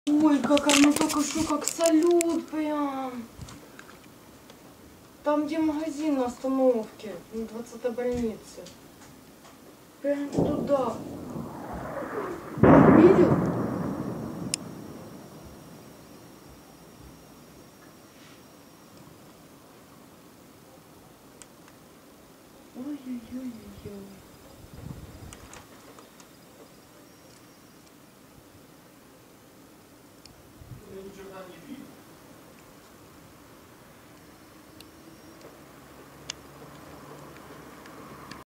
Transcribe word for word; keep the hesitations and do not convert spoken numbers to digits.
Ой, как оно только что, как салют прям. Там, где магазин на остановке, на двадцатой больнице. Прям туда. Видел? Ой-ой-ой-ой-ой.